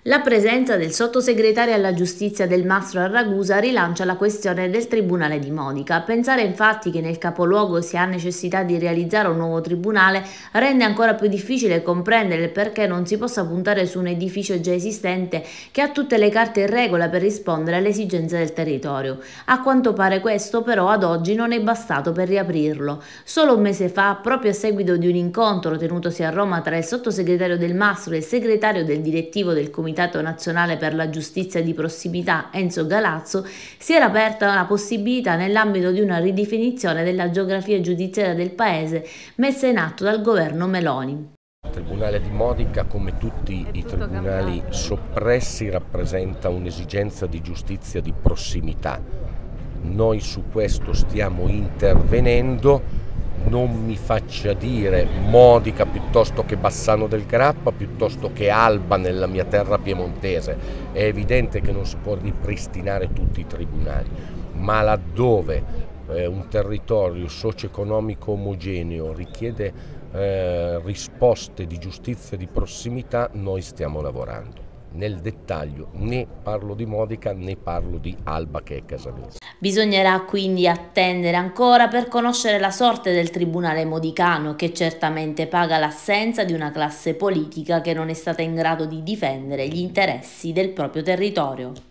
La presenza del sottosegretario alla giustizia Del Mastro a Ragusa rilancia la questione del Tribunale di Modica. Pensare infatti che nel capoluogo si ha necessità di realizzare un nuovo tribunale rende ancora più difficile comprendere il perché non si possa puntare su un edificio già esistente che ha tutte le carte in regola per rispondere alle esigenze del territorio. A quanto pare questo però ad oggi non è bastato per riaprirlo. Solo un mese fa, proprio a seguito di un incontro tenutosi a Roma tra il sottosegretario Del Mastro e il segretario del direttivo del Comitato Nazionale per la Giustizia di Prossimità Enzo Galazzo, si era aperta la possibilità nell'ambito di una ridefinizione della geografia giudiziaria del paese messa in atto dal governo Meloni. Il Tribunale di Modica, come tutti i tribunali soppressi, rappresenta un'esigenza di giustizia di prossimità. Noi su questo stiamo intervenendo. Non mi faccia dire Modica piuttosto che Bassano del Grappa, piuttosto che Alba nella mia terra piemontese. È evidente che non si può ripristinare tutti i tribunali, ma laddove un territorio socio-economico omogeneo richiede risposte di giustizia di prossimità, noi stiamo lavorando. Nel dettaglio né parlo di Modica né parlo di Alba, che è casa mia. Bisognerà quindi attendere ancora per conoscere la sorte del Tribunale modicano, che certamente paga l'assenza di una classe politica che non è stata in grado di difendere gli interessi del proprio territorio.